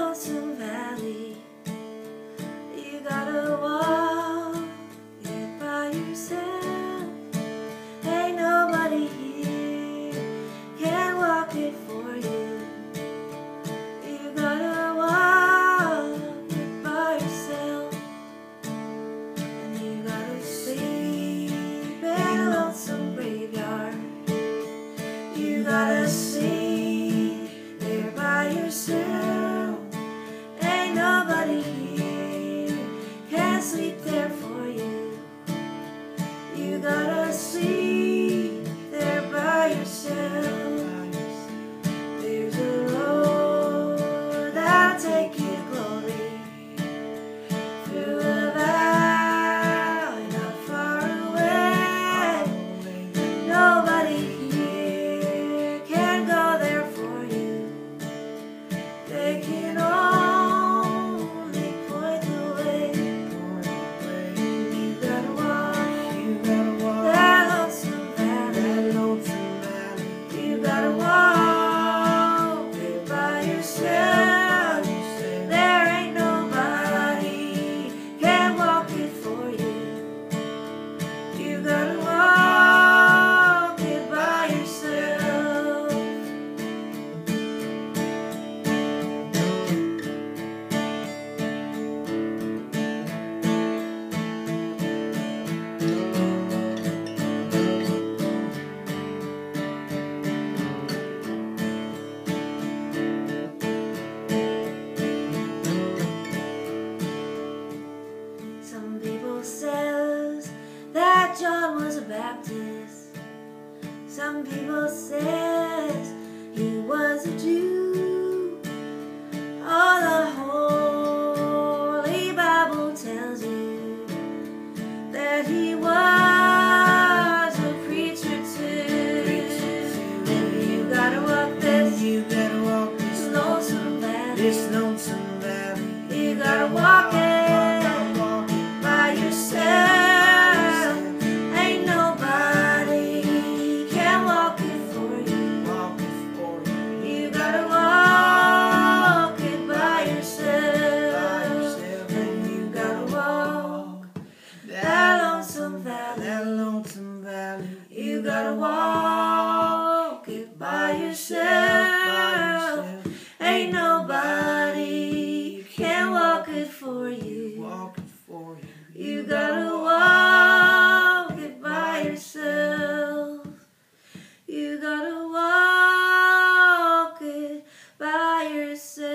Lonesome Valley. You gotta walk it by yourself. Ain't nobody here can walk it for you. You gotta walk it by yourself. And you gotta sleep in a lonesome graveyard. You gotta sleep there by yourself. Ain't nobody here can sleep there for you. You gotta sleep there by yourself. There's a road that'll take you to glory, through a valley not far away. Nobody here can go there for you. They can only point the way. You gotta walk that lonesome valley. You gotta walk it by yourself. There ain't nobody can walk it for you. You gotta walk it by yourself. Some people says that John was a Baptist. Some people says he was a Jew. Oh, the Holy Bible tells you that he was a preacher too. And you gotta walk this lonesome valley. You gotta walk it by yourself. Ain't nobody can walk it for you. You gotta walk it by yourself. And you gotta walk that lonesome valley. You gotta walk it by yourself. Ain't nobody can walk it for you. You gotta walk it by yourself. You gotta walk it by yourself.